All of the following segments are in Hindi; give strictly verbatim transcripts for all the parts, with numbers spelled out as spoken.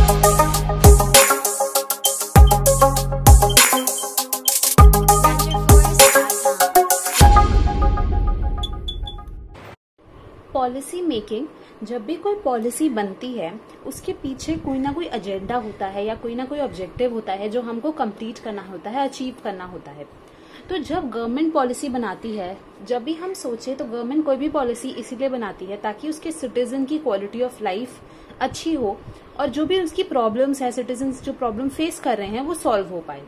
पॉलिसी मेकिंग, जब भी कोई पॉलिसी बनती है उसके पीछे कोई ना कोई एजेंडा होता है या कोई ना कोई ऑब्जेक्टिव होता है जो हमको कंप्लीट करना होता है, अचीव करना होता है। तो जब गवर्नमेंट पॉलिसी बनाती है, जब भी हम सोचे तो गवर्नमेंट कोई भी पॉलिसी इसीलिए बनाती है ताकि उसके सिटीजन की क्वालिटी ऑफ लाइफ अच्छी हो और जो भी उसकी प्रॉब्लम्स है, सिटीजन जो प्रॉब्लम फेस कर रहे हैं वो सॉल्व हो पाए।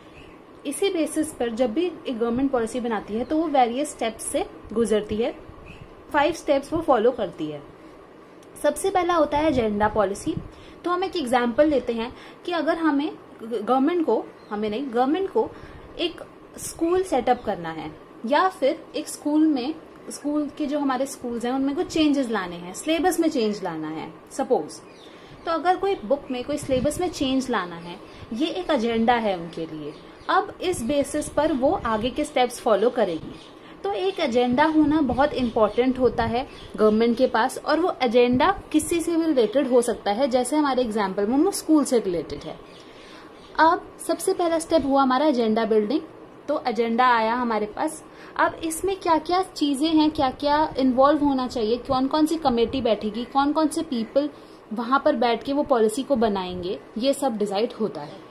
इसी बेसिस पर जब भी एक गवर्नमेंट पॉलिसी बनाती है तो वो वेरियस स्टेप्स से गुजरती है, फाइव स्टेप्स वो फॉलो करती है। सबसे पहला होता है एजेंडा पॉलिसी। तो हम एक एग्जांपल लेते हैं कि अगर हमें गवर्नमेंट को हमें नहीं गवर्नमेंट को एक स्कूल सेटअप करना है या फिर एक स्कूल में स्कूल के जो हमारे स्कूल्स हैं उनमें कुछ चेंजेस लाने हैं, सिलेबस में चेंज लाना है सपोज। तो अगर कोई बुक में कोई सिलेबस में चेंज लाना है, ये एक एजेंडा है उनके लिए। अब इस बेसिस पर वो आगे के स्टेप्स फॉलो करेगी। तो एक एजेंडा होना बहुत इंपॉर्टेंट होता है गवर्नमेंट के पास, और वो एजेंडा किसी से भी रिलेटेड हो सकता है, जैसे हमारे एग्जाम्पल में वो स्कूल से रिलेटेड है। अब सबसे पहला स्टेप हुआ हमारा एजेंडा बिल्डिंग। तो एजेंडा आया हमारे पास। अब इसमें क्या क्या चीजें हैं, क्या क्या इन्वॉल्व होना चाहिए, कौन कौन सी कमेटी बैठेगी, कौन कौन से पीपल वहां पर बैठ के वो पॉलिसी को बनाएंगे, ये सब डिसाइड होता है।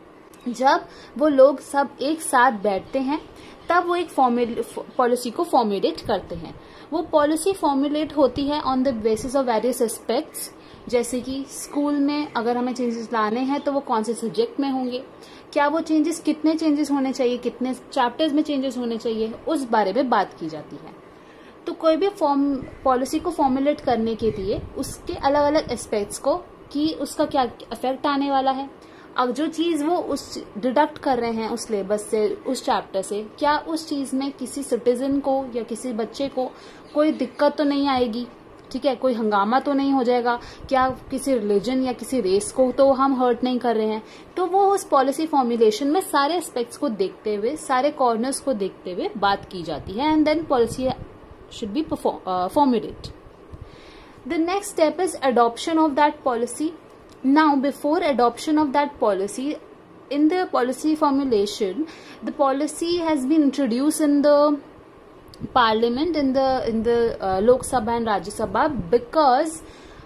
जब वो लोग सब एक साथ बैठते हैं तब वो एक पॉलिसी को फॉर्मुलेट करते हैं। वो पॉलिसी फॉर्मुलेट होती है on the basis of various aspects, जैसे कि स्कूल में अगर हमें चेंजेस लाने हैं तो वो कौन से सब्जेक्ट में होंगे, क्या वो चेंजेस कितने चेंजेस होने चाहिए, कितने चैप्टर्स में चेंजेस होने चाहिए, उस बारे में बात की जाती है। तो कोई भी फॉर्म पॉलिसी को फॉर्मुलेट करने के लिए उसके अलग अलग एस्पेक्ट्स को कि उसका क्या इफेक्ट आने वाला है, अब जो चीज वो उस डिडक्ट कर रहे हैं उस सिलेबस से, उस चैप्टर से, क्या उस चीज में किसी सिटीजन को या किसी बच्चे को कोई दिक्कत तो नहीं आएगी, ठीक है, कोई हंगामा तो नहीं हो जाएगा, क्या किसी रिलीजन या किसी रेस को तो हम हर्ट नहीं कर रहे हैं। तो वो उस पॉलिसी फॉर्मुलेशन में सारे एस्पेक्ट्स को देखते हुए, सारे कॉर्नर्स को देखते हुए बात की जाती है, and then policy should be formulate. The next step is adoption of that policy. Now, before adoption of that policy, in the policy formulation, the policy has been introduced in the parliament, in the in the uh, Lok Sabha and Rajya Sabha, because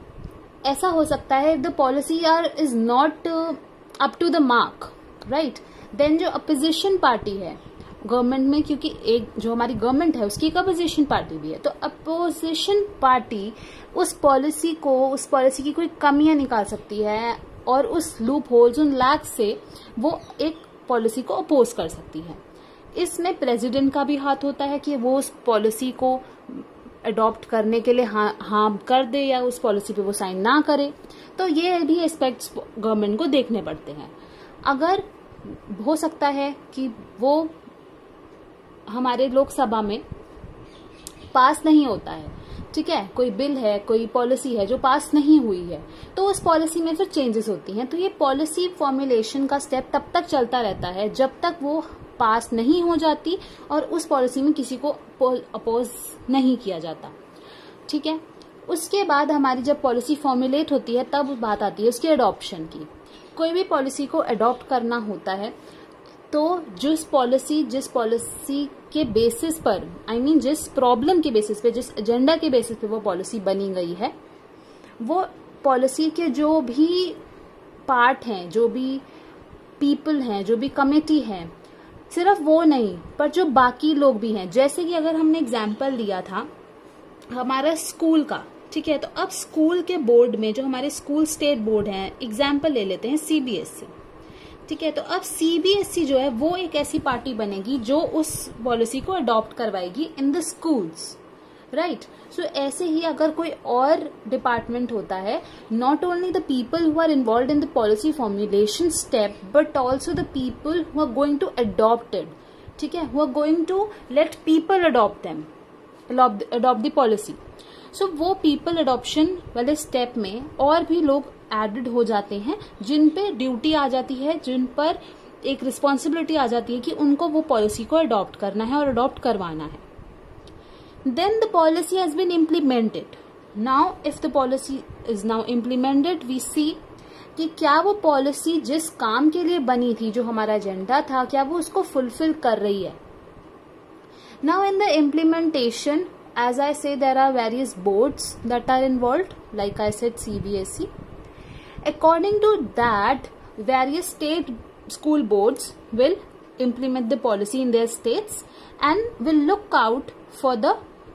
ऐसा हो सकता है if the policy are is not uh, up to the mark, right? Then जो opposition party है गवर्नमेंट में, क्योंकि एक जो हमारी गवर्नमेंट है उसकी एक अपोजिशन पार्टी भी है, तो अपोजिशन पार्टी उस पॉलिसी को उस पॉलिसी की कोई कमियां निकाल सकती है और उस लूप होल्स, उन लैग से वो एक पॉलिसी को अपोज कर सकती है। इसमें प्रेसिडेंट का भी हाथ होता है कि वो उस पॉलिसी को अडॉप्ट करने के लिए हाँ हाँ कर दे या उस पॉलिसी पे वो साइन ना करे। तो ये भी एस्पेक्ट्स गवर्नमेंट को देखने पड़ते हैं। अगर हो सकता है कि वो हमारे लोकसभा में पास नहीं होता है, ठीक है, कोई बिल है, कोई पॉलिसी है जो पास नहीं हुई है, तो उस पॉलिसी में फिर चेंजेस होती हैं। तो ये पॉलिसी फॉर्मुलेशन का स्टेप तब तक चलता रहता है जब तक वो पास नहीं हो जाती और उस पॉलिसी में किसी को अपोज नहीं किया जाता, ठीक है। उसके बाद हमारी जब पॉलिसी फॉर्मुलेट होती है तब बात आती है उसकी अडॉप्शन की। कोई भी पॉलिसी को अडॉप्ट करना होता है तो जिस पॉलिसी जिस पॉलिसी के बेसिस पर, आई I मीन mean, जिस प्रॉब्लम के बेसिस पे, जिस एजेंडा के बेसिस पे वो पॉलिसी बनी गई है, वो पॉलिसी के जो भी पार्ट हैं, जो भी पीपल हैं, जो भी कमेटी है, सिर्फ वो नहीं पर जो बाकी लोग भी हैं। जैसे कि अगर हमने एग्जाम्पल लिया था हमारा स्कूल का, ठीक है, तो अब स्कूल के बोर्ड में जो हमारे स्कूल स्टेट बोर्ड हैं, एग्जाम्पल ले लेते हैं सीबीएसई, ठीक है, तो अब सीबीएसई जो है वो एक ऐसी पार्टी बनेगी जो उस पॉलिसी को अडॉप्ट करवाएगी in the schools, right. So ऐसे ही अगर कोई और डिपार्टमेंट होता है, not only the people who are involve in the policy formulation step but also the people who are going to adopt it, ठीक है, who are going to let people adopt them, adopt the policy. So वो पीपल अडॉप्शन वाले स्टेप में और भी लोग एडेड हो जाते हैं जिन पे ड्यूटी आ जाती है, जिन पर एक रिस्पॉन्सिबिलिटी आ जाती है कि उनको वो पॉलिसी को अडॉप्ट करना है और अडॉप्ट करवाना है। Then the policy has been implemented. Now if the policy is now implemented, we see कि क्या वो पॉलिसी जिस काम के लिए बनी थी, जो हमारा एजेंडा था, क्या वो उसको फुलफिल कर रही है. Now in the implementation, as I say, there are various boards that are involved, like I said C B S E. According to that, various state school boards will implement the policy in their states and will look out for the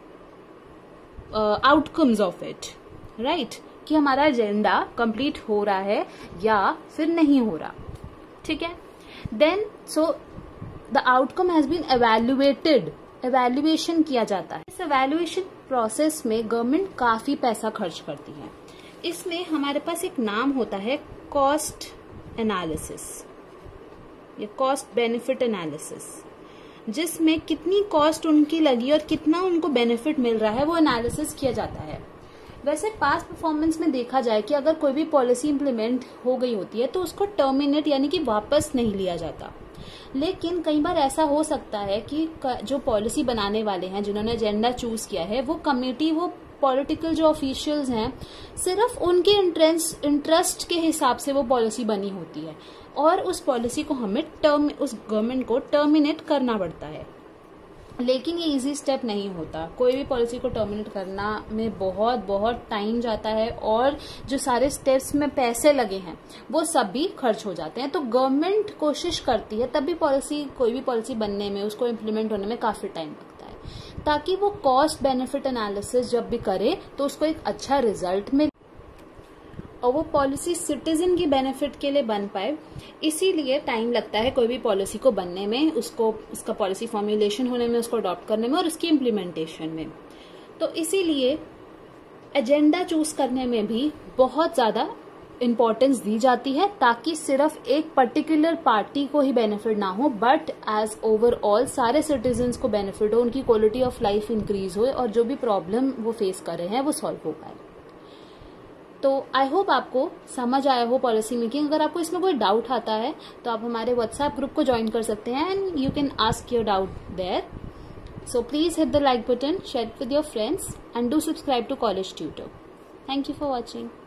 uh, outcomes of it, right? कि हमारा एजेंडा कंप्लीट हो रहा है या फिर नहीं हो रहा. ठीक है. Then so the outcome has been evaluated. Evaluation किया जाता है. इस एवेल्युएशन प्रोसेस में गवर्नमेंट काफी पैसा खर्च करती है. इसमें हमारे पास एक नाम होता है कॉस्ट एनालिसिस या कॉस्ट बेनिफिट एनालिसिस, जिसमें कितनी कॉस्ट उनकी लगी और कितना उनको बेनिफिट मिल रहा है वो एनालिसिस किया जाता है. वैसे पास्ट परफॉर्मेंस में देखा जाए कि अगर कोई भी पॉलिसी इंप्लीमेंट हो गई होती है तो उसको टर्मिनेट यानी कि वापस नहीं लिया जाता. लेकिन कई बार ऐसा हो सकता है कि जो पॉलिसी बनाने वाले हैं, जिन्होंने एजेंडा चूज किया है, वो कमेटी, वो पॉलिटिकल जो ऑफिशियल्स हैं, सिर्फ उनके इंटरेस्ट इंटरेस्ट के हिसाब से वो पॉलिसी बनी होती है और उस पॉलिसी को हमें टर्म उस गवर्नमेंट को टर्मिनेट करना पड़ता है. लेकिन ये इजी स्टेप नहीं होता. कोई भी पॉलिसी को टर्मिनेट करना में बहुत बहुत टाइम जाता है और जो सारे स्टेप्स में पैसे लगे हैं वो सब भी खर्च हो जाते हैं. तो गवर्नमेंट कोशिश करती है तब भी पॉलिसी कोई भी पॉलिसी बनने में, उसको इम्प्लीमेंट होने में काफी टाइम लगता है, ताकि वो कॉस्ट बेनिफिट एनालिसिस जब भी करे तो उसको एक अच्छा रिजल्ट मिले और वो पॉलिसी सिटीजन की बेनिफिट के लिए बन पाए. इसीलिए टाइम लगता है कोई भी पॉलिसी को बनने में, उसको उसका पॉलिसी फॉर्मुलेशन होने में, उसको अडॉप्ट करने में और उसकी इम्प्लीमेंटेशन में. तो इसीलिए एजेंडा चूज करने में भी बहुत ज्यादा इम्पोर्टेंस दी जाती है, ताकि सिर्फ एक पर्टिकुलर पार्टी को ही बेनिफिट ना हो, बट एज ओवरऑल सारे सिटीजन्स को बेनिफिट हो, उनकी क्वालिटी ऑफ लाइफ इंक्रीज हो और जो भी प्रॉब्लम वो फेस कर रहे हैं वो सॉल्व हो पाए. तो आई होप आपको समझ आया हो पॉलिसी मेकिंग. अगर आपको इसमें कोई डाउट आता है तो आप हमारे व्हाट्सएप ग्रुप को ज्वाइन कर सकते हैं and you can ask your doubt there. So please hit the like button, share with your friends and do subscribe to college tutor. Thank you for watching.